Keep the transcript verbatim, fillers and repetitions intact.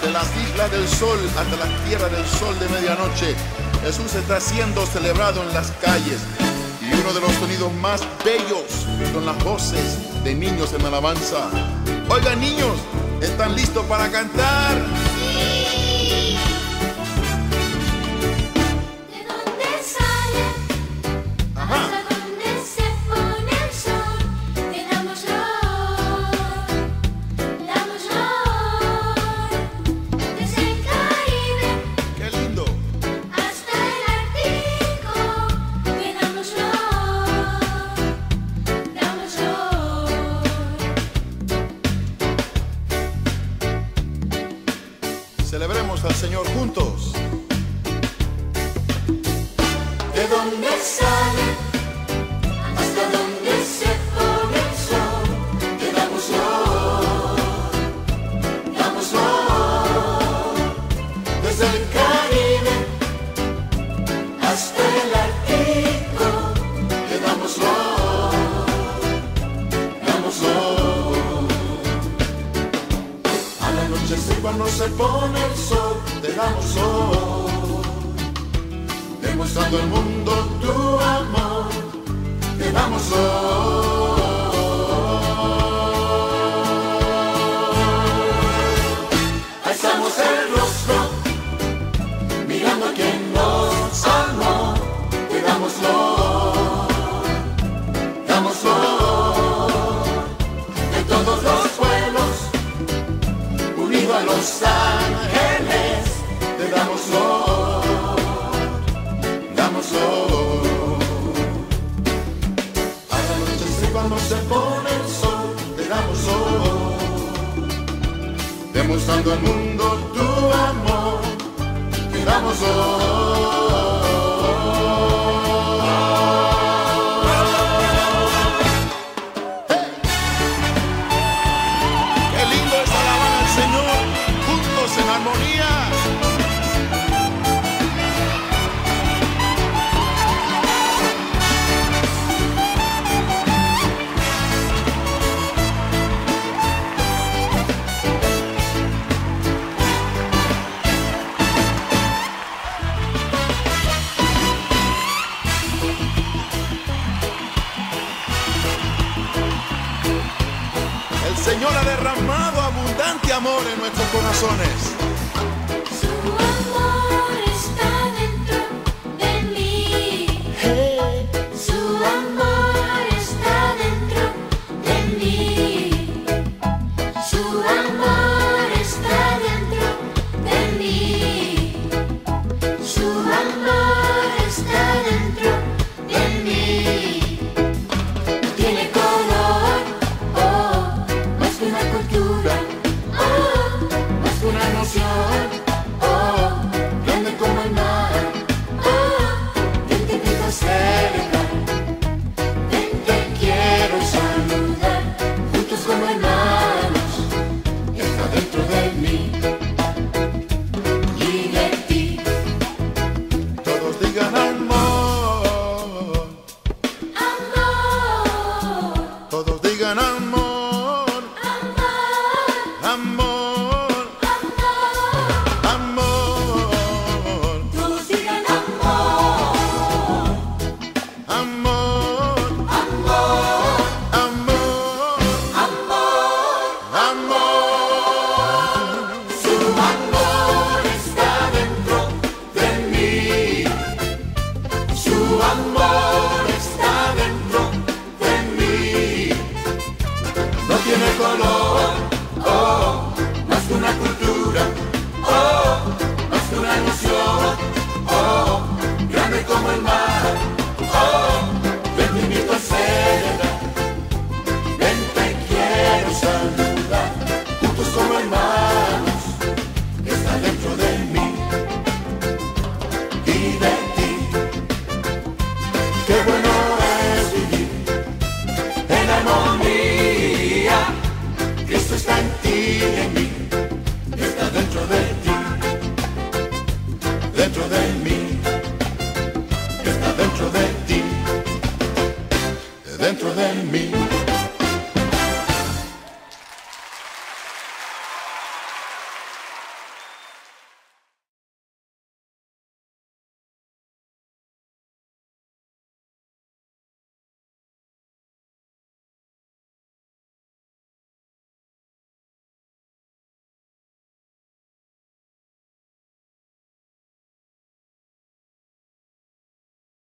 Desde las islas del sol hasta la tierra del sol de medianoche, Jesús está siendo celebrado en las calles. Y uno de los sonidos más bellos son las voces de niños en alabanza. Oigan, niños, ¿están listos para cantar? Sí. ¿De dónde sale? Ajá. ¿Hasta dónde se pone el sol? Te damos flor, damos flor. Desde el Caribe ¡Qué lindo! hasta el Ártico, te damos flor, damos flor. Celebremos al Señor juntos. ¿De dónde sale? ¿Hasta dónde se pone el sol? Te damos flor, damos flor. Desde el Caribe hasta el Ártico, te damos flor, damos flor. Al anochecer cuando se pone el sol, te damos flor. Demostrando al mundo tu amor, te damos flor. Alzamos el rostro, mirando a quien nos amó, te damos flor, damos flor. De todos los pueblos, unido a los ángeles, te damos flor. Al anochecer cuando se pone el sol, te damos sol. Demostrando al mundo tu amor, te damos sol. ¡Qué lindo es alabar al Señor juntos en armonía! El Señor ha derramado abundante amor en nuestros corazones. Su amor está dentro de mí. Su amor está dentro de mí. Su amor está dentro de mí. Su amor está dentro de mí. Tiene color, oh, más que una cultura, oh, más que una noción, oh, grande como el mar, oh, ven te invito cerca, ven te quiero saludar, juntos como hermanos, está dentro de mí y de ti. Todos digan amor. Amor, Todos digan amor. amor, Amor. amor, Amor. todos digan amor, Amor. amor, Amor. amor. Amor. Su amor está dentro de mí. Su amor está dentro de mí. No tiene color, oh, más que una cultura, oh, más que una noción, oh, grande como el mar, oh, ven te invito a celebrar, ven te quiero saludar, juntos como hermanos, está dentro de mí y de ti. Qué bueno es vivir en armonía. Cristo está en ti y en mí, está dentro de ti, dentro de mí, está dentro de ti, dentro de mí.